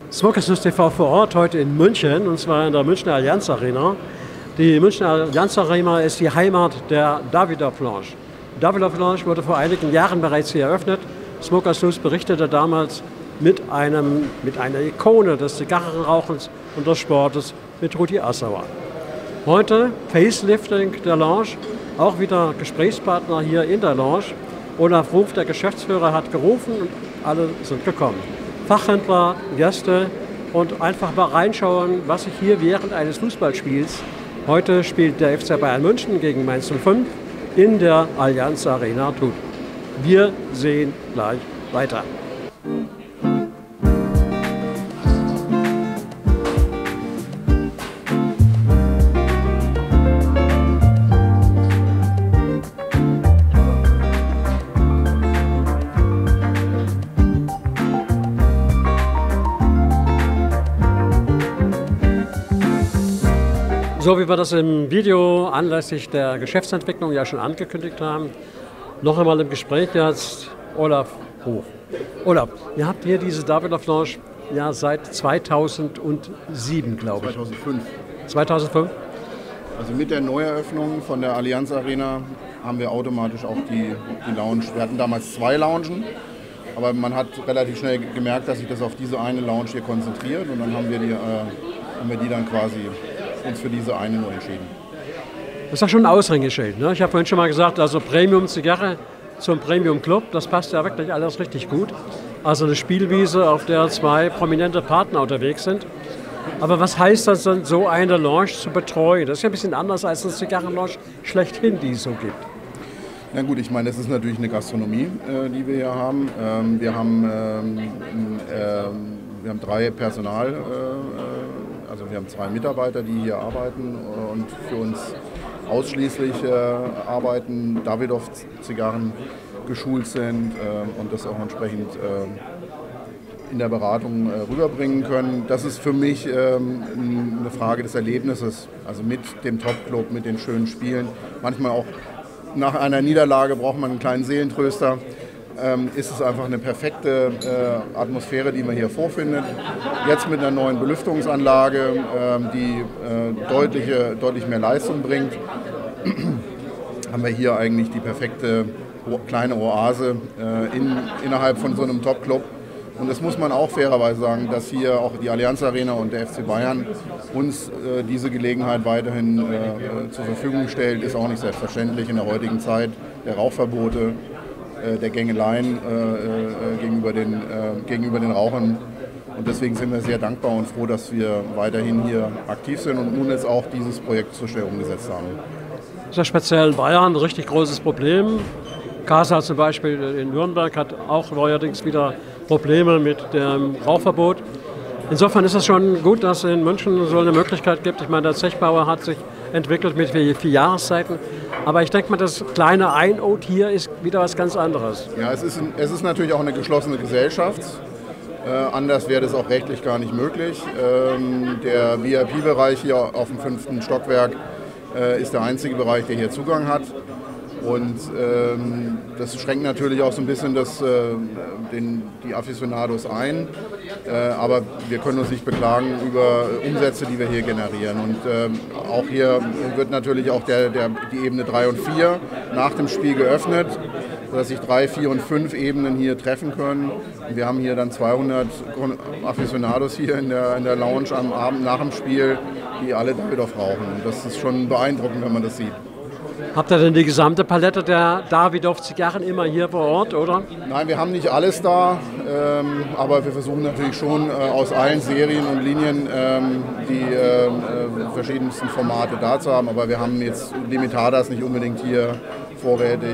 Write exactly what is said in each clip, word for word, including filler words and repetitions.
Smokersnews T V vor Ort heute in München, und zwar in der Münchner Allianz Arena. Die Münchner Allianz Arena ist die Heimat der Davidoff Lounge. Davidoff Lounge wurde vor einigen Jahren bereits hier eröffnet. Smokersnews berichtete damals mit, einem, mit einer Ikone des Zigarrenrauchens und des Sportes, mit Rudi Assauer. Heute Facelifting der Lounge, auch wieder Gesprächspartner hier in der Lounge. Olaf Ruf, der Geschäftsführer, hat gerufen und alle sind gekommen. Fachhändler, Gäste und einfach mal reinschauen, was sich hier während eines Fußballspiels, heute spielt der F C Bayern München gegen Mainz null fünf, in der Allianz Arena tut. Wir sehen gleich weiter. So wie wir das im Video anlässlich der Geschäftsentwicklung ja schon angekündigt haben, noch einmal im Gespräch jetzt Olaf Ruf. Olaf, ihr habt hier diese Davidoff Lounge ja seit zweitausendsieben, glaube ich. zweitausendfünf. zweitausendfünf? Also mit der Neueröffnung von der Allianz Arena haben wir automatisch auch die, die Lounge. Wir hatten damals zwei Loungen, aber man hat relativ schnell gemerkt, dass sich das auf diese eine Lounge hier konzentriert, und dann haben wir die, äh, haben wir die dann quasi uns für diese eine nur entschieden. Das ist ja schon ein Aushängeschild, ne? Ich habe vorhin schon mal gesagt, also Premium-Zigarre zum Premium-Club, das passt ja wirklich alles richtig gut. Also eine Spielwiese, auf der zwei prominente Partner unterwegs sind. Aber was heißt das dann, so eine Lounge zu betreuen? Das ist ja ein bisschen anders als eine Zigarrenlounge schlechthin, die es so gibt. Na gut, ich meine, das ist natürlich eine Gastronomie, äh, die wir hier haben. Ähm, wir haben, ähm, äh, wir haben drei Personal, äh, also wir haben zwei Mitarbeiter, die hier arbeiten und für uns ausschließlich äh, arbeiten, Davidoff-Zigarren geschult sind äh, und das auch entsprechend äh, in der Beratung äh, rüberbringen können. Das ist für mich ähm, eine Frage des Erlebnisses, also mit dem Top-Club, mit den schönen Spielen. Manchmal auch nach einer Niederlage braucht man einen kleinen Seelentröster. Ähm, ist es einfach eine perfekte äh, Atmosphäre, die man hier vorfindet. Jetzt mit einer neuen Belüftungsanlage, ähm, die äh, deutliche, deutlich mehr Leistung bringt, haben wir hier eigentlich die perfekte kleine Oase äh, in, innerhalb von so einem Top-Club. Und das muss man auch fairerweise sagen, dass hier auch die Allianz Arena und der F C Bayern uns äh, diese Gelegenheit weiterhin äh, zur Verfügung stellt, ist auch nicht selbstverständlich in der heutigen Zeit der Rauchverbote, äh, der Gängeleien äh, äh, gegenüber, den, äh, gegenüber den Rauchern. Und deswegen sind wir sehr dankbar und froh, dass wir weiterhin hier aktiv sind und nun jetzt auch dieses Projekt so schnell umgesetzt haben. Das ist ja speziell in Bayern ein richtig großes Problem. Casa zum Beispiel in Nürnberg hat auch neuerdings wieder Probleme mit dem Rauchverbot. Insofern ist es schon gut, dass es in München so eine Möglichkeit gibt. Ich meine, der Zechbauer hat sich entwickelt mit vier, vier Jahreszeiten. Aber ich denke mal, das kleine Einod hier ist wieder was ganz anderes. Ja, es ist, es ist natürlich auch eine geschlossene Gesellschaft. Äh, anders wäre das auch rechtlich gar nicht möglich. Ähm, der V I P-Bereich hier auf dem fünften Stockwerk äh, ist der einzige Bereich, der hier Zugang hat. Und ähm, das schränkt natürlich auch so ein bisschen das, äh, den, die Aficionados ein. Äh, aber wir können uns nicht beklagen über Umsätze, die wir hier generieren. Und ähm, auch hier wird natürlich auch der, der, die Ebene drei und vier nach dem Spiel geöffnet, sodass sich drei, vier und fünf Ebenen hier treffen können. Und wir haben hier dann zweihundert Aficionados hier in der, in der Lounge am Abend nach dem Spiel, die alle Davidoff rauchen. Und das ist schon beeindruckend, wenn man das sieht. Habt ihr denn die gesamte Palette der Davidoff-Zigarren immer hier vor Ort, oder? Nein, wir haben nicht alles da, ähm, aber wir versuchen natürlich schon äh, aus allen Serien und Linien ähm, die äh, äh, verschiedensten Formate da zu haben. Aber wir haben jetzt Limitadas nicht unbedingt hier vorrätig.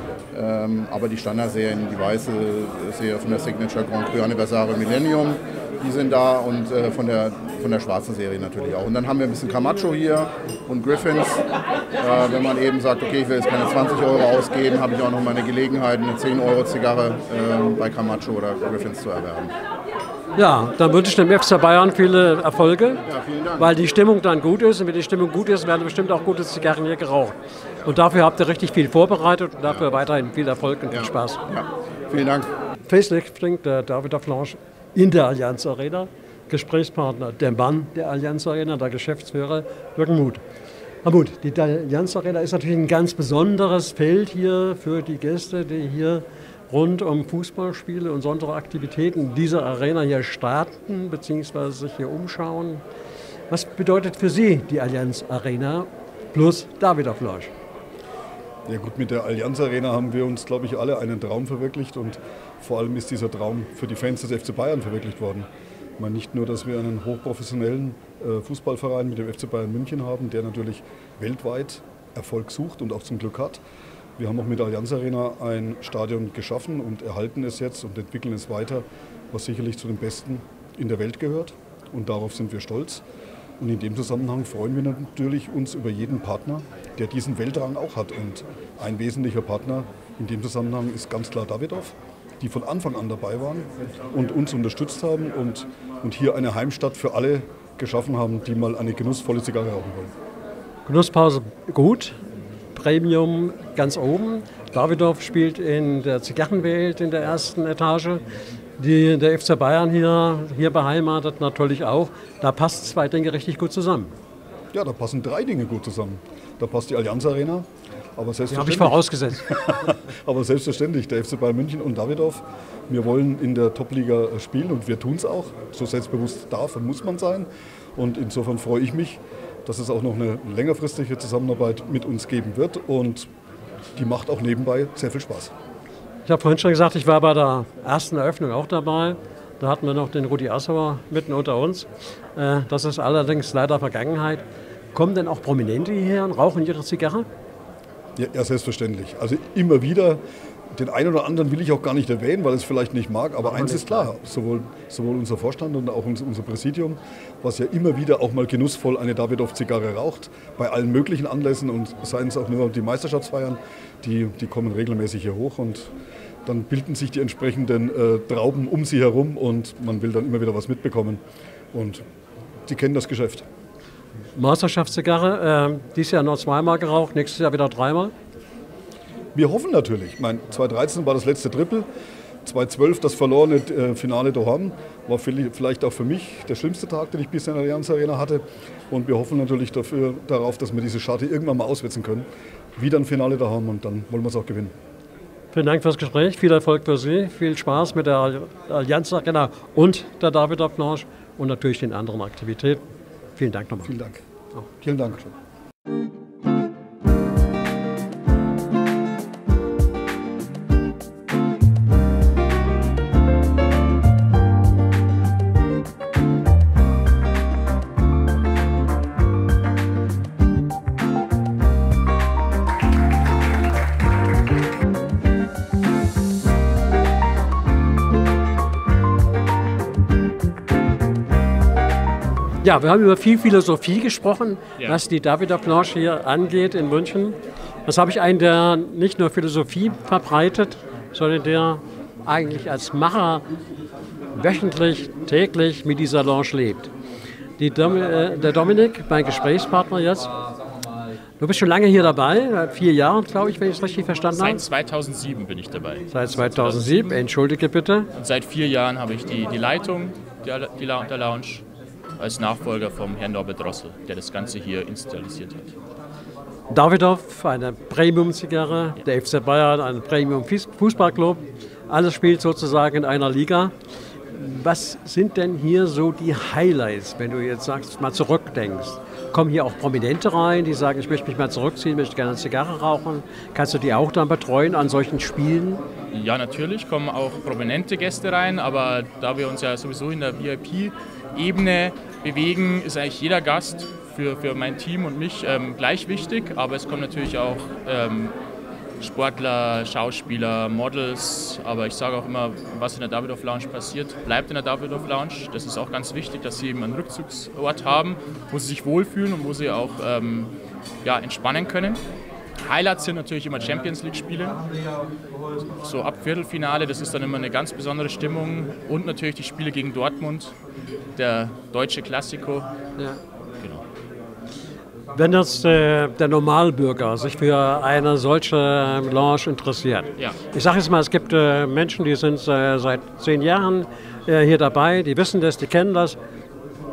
Ähm, aber die Standardserien, die weiße Serie von der Signature Grand Cru Anniversario Millennium, die sind da, und äh, von, der, von der schwarzen Serie natürlich auch. Und dann haben wir ein bisschen Camacho hier und Griffins. Äh, wenn man eben sagt, okay, ich will jetzt keine zwanzig Euro ausgeben, habe ich auch noch mal eine Gelegenheit, eine zehn Euro Zigarre äh, bei Camacho oder Griffins zu erwerben. Ja, dann wünsche ich dem F C Bayern viele Erfolge, ja, vielen Dank. Weil die Stimmung dann gut ist. Und wenn die Stimmung gut ist, werden bestimmt auch gute Zigarren hier geraucht. Und dafür habt ihr richtig viel vorbereitet und dafür ja. weiterhin viel Erfolg und viel ja. Spaß. Ja, vielen Dank. Facelifting der Davidoff Lounge in der Allianz Arena. Gesprächspartner, der Mann der Allianz Arena, der Geschäftsführer Jürgen Muth. Herr Muth, die Allianz Arena ist natürlich ein ganz besonderes Feld hier für die Gäste, die hier rund um Fußballspiele und besondere Aktivitäten dieser Arena hier starten bzw. sich hier umschauen. Was bedeutet für Sie die Allianz Arena plus Davidoff-Lounge? Ja gut, mit der Allianz Arena haben wir uns, glaube ich, alle einen Traum verwirklicht und vor allem ist dieser Traum für die Fans des F C Bayern verwirklicht worden. Ich meine nicht nur, dass wir einen hochprofessionellen äh, Fußballverein mit dem F C Bayern München haben, der natürlich weltweit Erfolg sucht und auch zum Glück hat. Wir haben auch mit der Allianz Arena ein Stadion geschaffen und erhalten es jetzt und entwickeln es weiter, was sicherlich zu den Besten in der Welt gehört und darauf sind wir stolz. Und in dem Zusammenhang freuen wir natürlich uns über jeden Partner, der diesen Weltrang auch hat. Und ein wesentlicher Partner in dem Zusammenhang ist ganz klar Davidoff, die von Anfang an dabei waren und uns unterstützt haben und, und hier eine Heimstatt für alle geschaffen haben, die mal eine genussvolle Zigarre rauchen wollen. Genusspause gut, Premium ganz oben. Davidoff spielt in der Zigarrenwelt in der ersten Etage. Die, der F C Bayern hier, hier beheimatet natürlich auch. Da passen zwei Dinge richtig gut zusammen. Ja, da passen drei Dinge gut zusammen. Da passt die Allianz Arena, aber selbstverständlich, die habe ich vorausgesetzt. aber selbstverständlich der F C Bayern München und Davidoff. Wir wollen in der Top-Liga spielen und wir tun es auch. So selbstbewusst darf und muss man sein. Und insofern freue ich mich, dass es auch noch eine längerfristige Zusammenarbeit mit uns geben wird. Und die macht auch nebenbei sehr viel Spaß. Ich habe vorhin schon gesagt, ich war bei der ersten Eröffnung auch dabei. Da hatten wir noch den Rudi Assauer mitten unter uns. Das ist allerdings leider Vergangenheit. Kommen denn auch Prominente hierher und rauchen ihre Zigarre? Ja, ja, selbstverständlich. Also immer wieder. Den einen oder anderen will ich auch gar nicht erwähnen, weil es vielleicht nicht mag. Aber eins ist klar, sowohl, sowohl unser Vorstand und auch unser Präsidium, was ja immer wieder auch mal genussvoll eine Davidoff-Zigarre raucht, bei allen möglichen Anlässen und seien es auch nur die Meisterschaftsfeiern, die, die kommen regelmäßig hier hoch und dann bilden sich die entsprechenden äh, Trauben um sie herum und man will dann immer wieder was mitbekommen. Und sie kennen das Geschäft. Meisterschaftszigarre, äh, dieses Jahr noch zweimal geraucht, nächstes Jahr wieder dreimal. Wir hoffen natürlich. Ich meine, zweitausenddreizehn war das letzte Triple, zweitausendzwölf das verlorene äh, Finale daheim. War vielleicht auch für mich der schlimmste Tag, den ich bisher in der Allianz Arena hatte. Und wir hoffen natürlich dafür, darauf, dass wir diese Scharte irgendwann mal auswetzen können. Wieder ein Finale daheim und dann wollen wir es auch gewinnen. Vielen Dank fürs Gespräch, viel Erfolg für Sie, viel Spaß mit der Allianz Arena und der Davidoff-Lounge und natürlich den anderen Aktivitäten. Vielen Dank nochmal. Vielen Dank. Oh. Vielen Dank. Ja, wir haben über viel Philosophie gesprochen, ja. was die Davidoff-Lounge hier angeht in München. Das habe ich einen, der nicht nur Philosophie verbreitet, sondern der eigentlich als Macher wöchentlich, täglich mit dieser Lounge lebt. Die Dom äh, der Dominik, mein Gesprächspartner jetzt, du bist schon lange hier dabei, seit vier Jahren, glaube ich, wenn ich es richtig verstanden habe. Seit zweitausendsieben bin ich dabei. Seit zweitausendsieben, entschuldige bitte. Und seit vier Jahren habe ich die, die Leitung der, die La der Lounge als Nachfolger vom Herrn Norbert Drossel, der das Ganze hier installiert hat. Davidoff, eine Premium-Zigarre, der F C Bayern, ein Premium-Fußballclub. Alles spielt sozusagen in einer Liga. Was sind denn hier so die Highlights, wenn du jetzt sagst, mal zurückdenkst? Kommen hier auch Prominente rein, die sagen, ich möchte mich mal zurückziehen, möchte gerne eine Zigarre rauchen? Kannst du die auch dann betreuen an solchen Spielen? Ja, natürlich kommen auch prominente Gäste rein, aber da wir uns ja sowieso in der V I P-Ebene bewegen, ist eigentlich jeder Gast für, für mein Team und mich ähm, gleich wichtig. Aber es kommen natürlich auch ähm, Sportler, Schauspieler, Models. Aber ich sage auch immer, was in der Davidoff-Lounge passiert, bleibt in der Davidoff-Lounge. Das ist auch ganz wichtig, dass sie eben einen Rückzugsort haben, wo sie sich wohlfühlen und wo sie auch ähm, ja, entspannen können. Highlights sind natürlich immer Champions League-Spiele, so ab Viertelfinale, das ist dann immer eine ganz besondere Stimmung und natürlich die Spiele gegen Dortmund, der deutsche Klassiko. Ja. Genau. Wenn jetzt äh, der Normalbürger sich für eine solche Lounge interessiert, Ja. ich sage jetzt mal, es gibt äh, Menschen, die sind äh, seit zehn Jahren äh, hier dabei, die wissen das, die kennen das.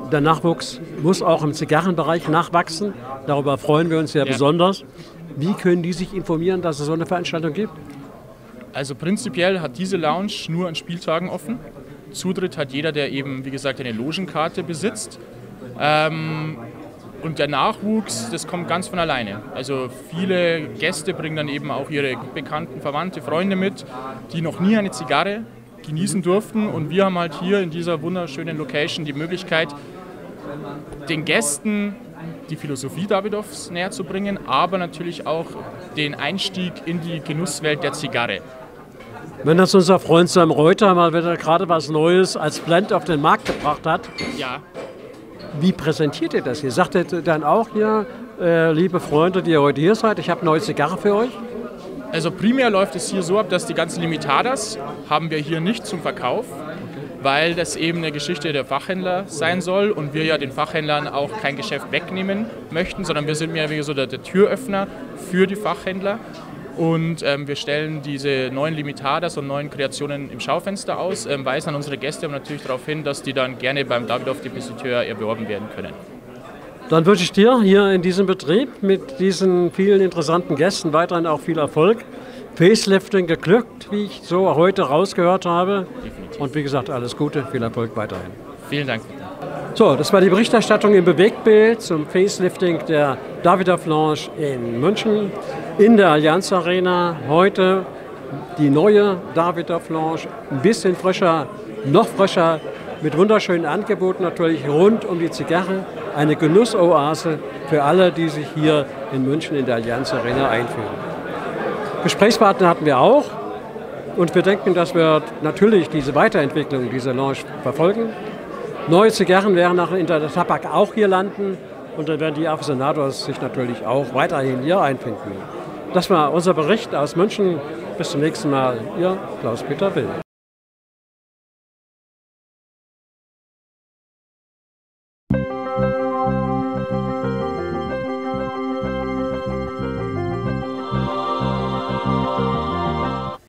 der Nachwuchs muss auch im Zigarrenbereich nachwachsen. Darüber freuen wir uns sehr ja. besonders. Wie können die sich informieren, dass es so eine Veranstaltung gibt? Also prinzipiell hat diese Lounge nur an Spieltagen offen. Zutritt hat jeder, der eben, wie gesagt, eine Logenkarte besitzt. Ähm, und der Nachwuchs, das kommt ganz von alleine. Also viele Gäste bringen dann eben auch ihre Bekannten, Verwandte, Freunde mit, die noch nie eine Zigarre genießen durften. Und wir haben halt hier in dieser wunderschönen Location die Möglichkeit, den Gästen die Philosophie Davidoffs näher zu bringen, aber natürlich auch den Einstieg in die Genusswelt der Zigarre. Wenn das unser Freund Sam Reuter mal wieder gerade was Neues als Blend auf den Markt gebracht hat, ja. Wie präsentiert ihr das hier? Sagt ihr dann auch hier, äh, liebe Freunde, die ihr heute hier seid, ich habe eine neue Zigarre für euch? Also primär läuft es hier so ab, dass die ganzen Limitadas haben wir hier nicht zum Verkauf, weil das eben eine Geschichte der Fachhändler sein soll und wir ja den Fachhändlern auch kein Geschäft wegnehmen möchten, sondern wir sind mehr wie so der, der Türöffner für die Fachhändler. Und ähm, wir stellen diese neuen Limitadas und neuen Kreationen im Schaufenster aus, ähm, weisen an unsere Gäste aber natürlich darauf hin, dass die dann gerne beim Davidoff Depositeur erworben werden können. Dann wünsche ich dir hier in diesem Betrieb mit diesen vielen interessanten Gästen weiterhin auch viel Erfolg. Facelifting geglückt, wie ich so heute rausgehört habe. Definitiv. Und wie gesagt, alles Gute, viel Erfolg weiterhin. Vielen Dank. So, das war die Berichterstattung im Bewegtbild zum Facelifting der Davidoff Lounge in München in der Allianz Arena. Heute die neue Davidoff Lounge, ein bisschen frischer, noch frischer, mit wunderschönen Angeboten natürlich rund um die Zigarre. Eine Genussoase für alle, die sich hier in München in der Allianz Arena einführen. Gesprächspartner hatten wir auch und wir denken, dass wir natürlich diese Weiterentwicklung dieser Lounge verfolgen. Neue Zigarren werden nach in der Tabak auch hier landen und dann werden die Aficionados sich natürlich auch weiterhin hier einfinden. Das war unser Bericht aus München. Bis zum nächsten Mal. Ihr Klaus-Peter Will.